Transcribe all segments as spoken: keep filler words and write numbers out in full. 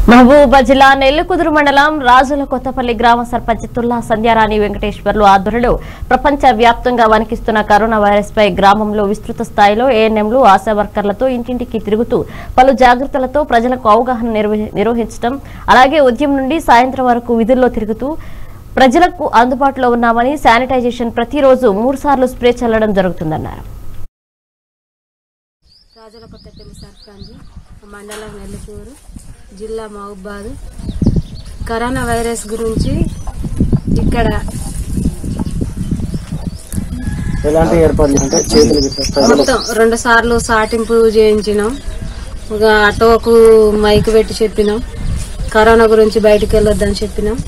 మహబూబా జిల్లా నెల్లికుదురు మండలం రాజుల కొత్తపల్లి గ్రామ సర్పంచ్ తుల్లా సంధ్యారాణి వెంకటేశ్వర్లు ఆధ్వర్యంలో ప్రపంచ వ్యాప్తంగా వణికిస్తున్న కరోనా వైరస్ పై గ్రామంలో విస్తృత స్థాయిలో ఏఎన్ఎంలు ఆశా వర్కర్లతో ఇంటింటికి తిరుగుతూ పలు జాగ్రత్తలతో ప్రజలకు అవగాహన నిర్వహించడం, అలాగే ఉదయం నుండి సాయంత్రం వరకు విధుల్లో తిరుగుతూ ప్రజలకు అందుబాటులో ఉన్నామని, శానిటైజేషన్ ప్రతిరోజు మూడు సార్లు స్ప్రే చల్లడం జరుగుతుందన్నారు. రాజుల కొత్తపల్లి సర్పంచ్, మండలం నెల్లికూరు, జిల్లా మహబూబాద్. కరోనా వైరస్ గురించి ఇక్కడ మొత్తం రెండు సార్లు సాటింపు చేయించినాం. ఒక ఆటోకు మైక్ పెట్టి చెప్పినాం, కరోనా గురించి బయటకు వెళ్ళొద్దని చెప్పినాం.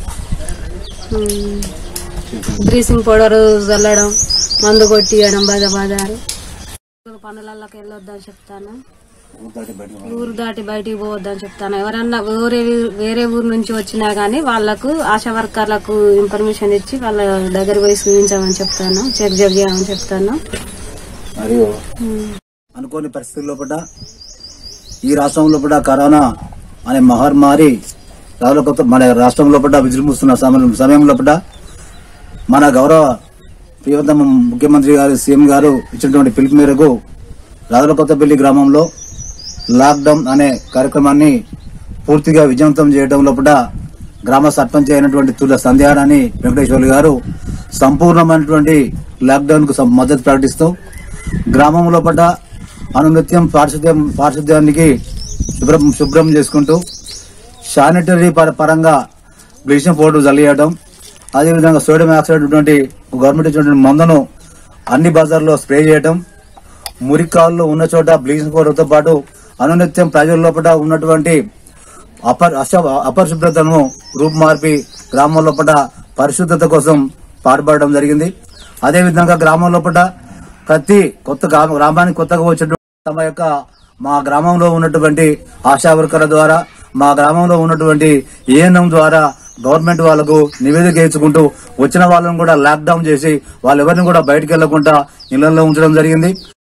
బ్లీచింగ్ పౌడర్ చల్లడం, మందు కొట్టియడం, బాధ బాధారు పనులకి వెళ్ళొద్దని చెప్తాను. ఊరు దాటి బయటికి పోవద్దని చెప్తాను. ఎవరన్నా వేరే వేరే ఊరు నుంచి వచ్చినా గానీ వాళ్లకు ఆశా వర్కర్లకు ఇన్ఫర్మేషన్ ఇచ్చి వాళ్ళ దగ్గర పోయి చూపించామని చెప్తాను, చెక్ చేయమని చెప్తాను. మరియు అనుకోని పరిస్థితుల్లో పడ్డ ఈ రాష్ట్రంలో పడ్డ కరోనా అనే మహమ్మారి మన రాష్ట్రంలో పడ్డ విజృంభిస్తున్న సమయంలో పడ్డ మన గౌరవ ప్రియతమ ముఖ్యమంత్రి గారు, సీఎం గారు ఇచ్చినటువంటి పిలుపు మేరకు రాజుల కొత్తపల్లి గ్రామంలో లాక్డౌన్ అనే కార్యక్రమాన్ని పూర్తిగా విజయవంతం చేయడం లోపల గ్రామ సర్పంచ్ అయినటువంటి తుల సంధ్యారాణి వెంకటేశ్వర్లు గారు సంపూర్ణమైనటువంటి లాక్డౌన్ కు మద్దతు ప్రకటిస్తూ గ్రామం లోపల అనునిత్యం పారిశుద్ధ్యం పారిశుద్ధ్యానికి శుభ్రం శుభ్రం చేసుకుంటూ శానిటరీ పరంగా బ్లీచింగ్ పౌడర్ చల్లియడం, అదేవిధంగా సోడియం ఆక్సైడ్ ఉన్నటువంటి గవర్నమెంట్ ఇచ్చినటువంటి మందును అన్ని బజార్లో స్ప్రే చేయడం, మురికాల్లో ఉన్న చోట బ్లీచింగ్ పౌడర్ తో పాటు అనునిత్యం ప్రజల లోపల ఉన్నటువంటి అపర్ అపరిశుభ్రతను రూపుమార్పి గ్రామం లోపల పరిశుభ్రత కోసం పాటుపడడం జరిగింది. అదేవిధంగా గ్రామం లోపల ప్రతి కొత్త గ్రామానికి కొత్తగా వచ్చినటువంటి తమ యొక్క మా గ్రామంలో ఉన్నటువంటి ఆశా వర్కర్ల ద్వారా, మా గ్రామంలో ఉన్నటువంటి ఏఎన్ఎం ద్వారా గవర్నమెంట్ వాళ్లకు నివేదిక ఇచ్చుకుంటూ వచ్చిన వాళ్ళని కూడా లాక్డౌన్ చేసి వాళ్ళెవరిని కూడా బయటకు వెళ్లకుండా ఇళ్లలో ఉంచడం జరిగింది.